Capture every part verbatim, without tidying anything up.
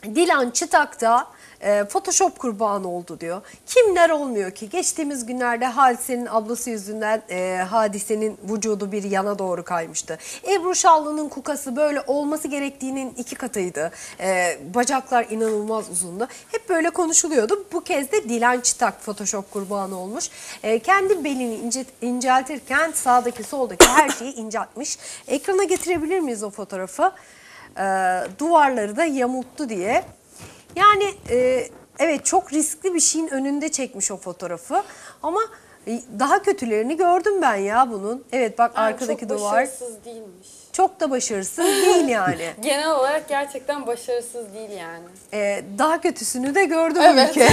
Dilan Çıtak da e, Photoshop kurbanı oldu diyor. Kimler olmuyor ki? Geçtiğimiz günlerde Hadise'nin ablası yüzünden e, Hadise'nin vücudu bir yana doğru kaymıştı. Ebru Şallı'nın kukası böyle olması gerektiğinin iki katıydı. E, bacaklar inanılmaz uzundu. Hep böyle konuşuluyordu. Bu kez de Dilan Çıtak Photoshop kurbanı olmuş. E, kendi belini ince, inceltirken sağdaki soldaki her şeyi inceltmiş. Ekrana getirebilir miyiz o fotoğrafı? E, duvarları da yamulttu diye. Yani e, evet, çok riskli bir şeyin önünde çekmiş o fotoğrafı ama e, daha kötülerini gördüm ben ya bunun. Evet bak, Yani arkadaki çok duvar. başarısız değilmiş. Çok da başarısız değil yani. Genel olarak gerçekten başarısız değil yani. E, daha kötüsünü de gördüm Evet. ülke.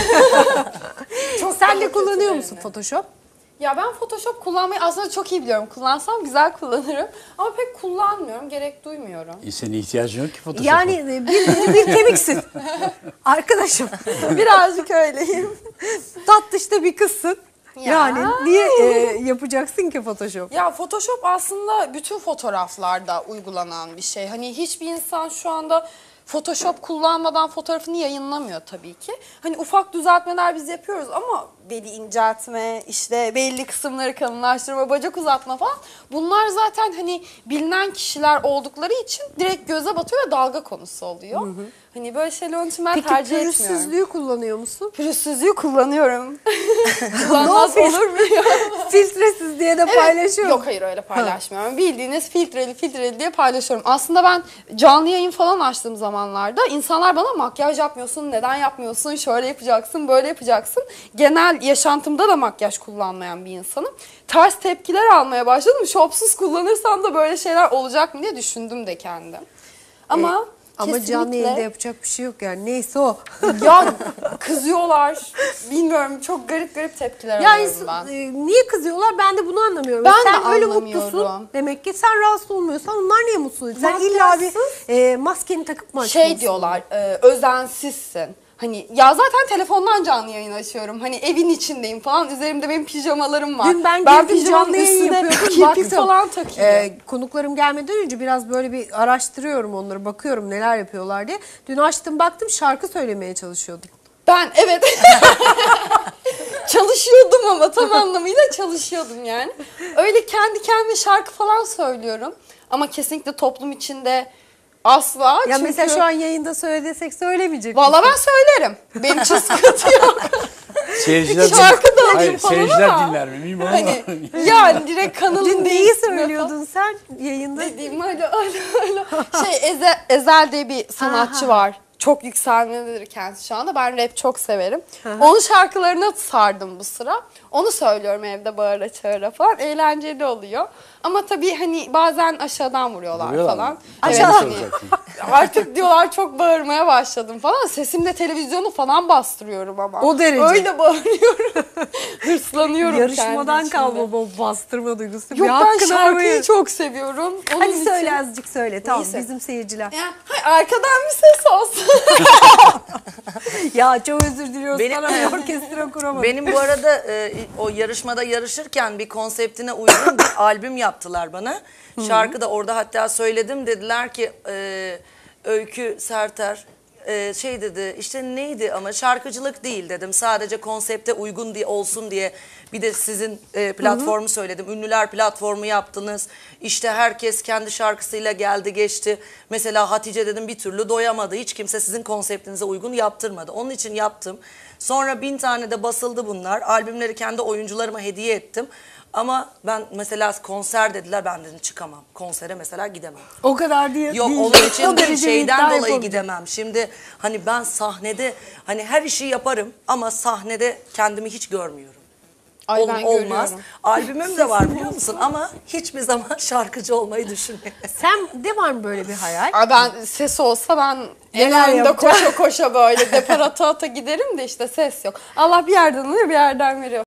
Çok Sen daha de kullanıyor kötülerini. musun Photoshop? Ya ben Photoshop kullanmayı aslında çok iyi biliyorum. Kullansam güzel kullanırım. Ama pek kullanmıyorum. Gerek duymuyorum. E, senin ihtiyacın yok ki Photoshop'a. Yani e, bir, bir kemiksin. Arkadaşım. Birazcık öyleyim. Tatlışta bir kızsın. Ya. Yani niye e, yapacaksın ki Photoshop? Ya Photoshop aslında bütün fotoğraflarda uygulanan bir şey. Hani hiçbir insan şu anda Photoshop kullanmadan fotoğrafını yayınlamıyor tabii ki. Hani ufak düzeltmeler biz yapıyoruz ama beli inceltme, işte belli kısımları kalınlaştırma, bacak uzatma falan. Bunlar zaten hani bilinen kişiler oldukları için direkt göze batıyor ve dalga konusu oluyor. Hı hı. Hani böyle şeyler onun için ben Peki tercih etmiyorum. pürüzsüzlüğü kullanıyor musun? Pürüzsüzlüğü kullanıyorum. Ne Kullanmaz yapayım? olur mu ya? Filtresiz diye de Evet. paylaşıyorum. Yok hayır, öyle paylaşmıyorum. Bildiğiniz filtreli filtreli diye paylaşıyorum. Aslında ben canlı yayın falan açtığım zamanlarda insanlar bana makyaj yapmıyorsun, neden yapmıyorsun, şöyle yapacaksın, böyle yapacaksın. Genel yaşantımda da makyaj kullanmayan bir insanım. Ters tepkiler almaya başladım. Şopsuz kullanırsam da böyle şeyler olacak mı diye düşündüm de kendim. Ama E, ama kesinlikle... canlı yayında yapacak bir şey yok yani. Neyse o. Ya kızıyorlar. Bilmiyorum, çok garip garip tepkiler Ya alıyorum ins- ben. e, niye kızıyorlar, ben de bunu anlamıyorum. Ben Sen de öyle anlamıyorum. mutlusun. Demek ki sen rahatsız olmuyorsan onlar niye mutsuz değil? Sen illa bir e, maskeni takıp mı açmalısın? Şey diyorlar, e, özensizsin. Hani ya zaten telefondan canlı yayın açıyorum. Hani evin içindeyim falan. Üzerimde benim pijamalarım var. Dün ben, ben girdim canlı yayın üstüne yapıyordum. kirpik Baktım. falan takıyorum. E, konuklarım gelmeden önce biraz böyle bir araştırıyorum onları. Bakıyorum neler yapıyorlar diye. Dün açtım baktım, şarkı söylemeye çalışıyordum. Ben evet. Çalışıyordum ama tam anlamıyla çalışıyordum yani. Öyle kendi kendime şarkı falan söylüyorum. Ama kesinlikle toplum içinde asla. Ya çünkü... mesela şu an yayında söyle desek söylemeyecek Valla ben söylerim. Benim için sıkıntı yok. Seyirciler, Şarkı da alayım hayır, falan seyirciler ama. dinler mi bilmiyorum ama. Hani yani direkt kanalın Dün neyi değiştirme falan. söylüyordun sen yayında? Dediğim öyle öyle öyle. Şey Ezel, Ezel diye bir sanatçı Aha. var. Çok yükselmededir kendisi şu anda. Ben rap çok severim. Onun şarkılarına sardım bu sıra. Onu söylüyorum evde bağıra çağıra falan. Eğlenceli oluyor. Ama tabii hani bazen aşağıdan vuruyorlar, Vuruyorlar falan. mı? Evet, Aşağıdan. hani artık diyorlar çok bağırmaya başladım falan. Sesimde televizyonu falan bastırıyorum ama. O derece. Öyle bağırıyorum. Hırslanıyorum Yarışmadan kendi kalma içimde. bu bastırma duygusu. Yok, Bir ben hakkını şarkıyı aramayın. çok seviyorum. Onun Hadi için- söyle, azıcık söyle. Tamam, Neyse. bizim seyirciler. Ya, hay, arkadan bir ses olsun. Ya çok özür diliyoruz, Benim- sana bir orkestra kuramadım. Benim bu arada e, o yarışmada yarışırken bir konseptine uygun bir albüm yaptılar bana. Şarkı da orada hatta söyledim, dediler ki e, Öykü Serter e, şey dedi, işte neydi ama şarkıcılık değil dedim. Sadece konsepte uygun diye olsun diye bir de sizin e, platformu söyledim. Ünlüler platformu yaptınız. İşte herkes kendi şarkısıyla geldi geçti. Mesela Hatice dedim bir türlü doyamadı. Hiç kimse sizin konseptinize uygun yaptırmadı. Onun için yaptım. Sonra bin tane de basıldı bunlar. Albümleri kendi oyuncularıma hediye ettim. Ama ben mesela konser dediler, ben dedim çıkamam. Konsere mesela gidemem. O kadar değil. Yok değil. onun için O değil, derece şeyden iddia dolayı yapamayacağım. gidemem. Şimdi hani ben sahnede hani her işi yaparım ama sahnede kendimi hiç görmüyorum. Ay, Ol- ben olmaz. görüyorum. Albümüm de var biliyor musun ama hiçbir zaman şarkıcı olmayı düşünmüyorum. Sen de var mı böyle bir hayal? Ay, ben ses olsa ben en Neler önde yapacaksın? koşa koşa böyle depar ata ata giderim de işte ses yok. Allah bir yerden alıyor, bir yerden veriyor.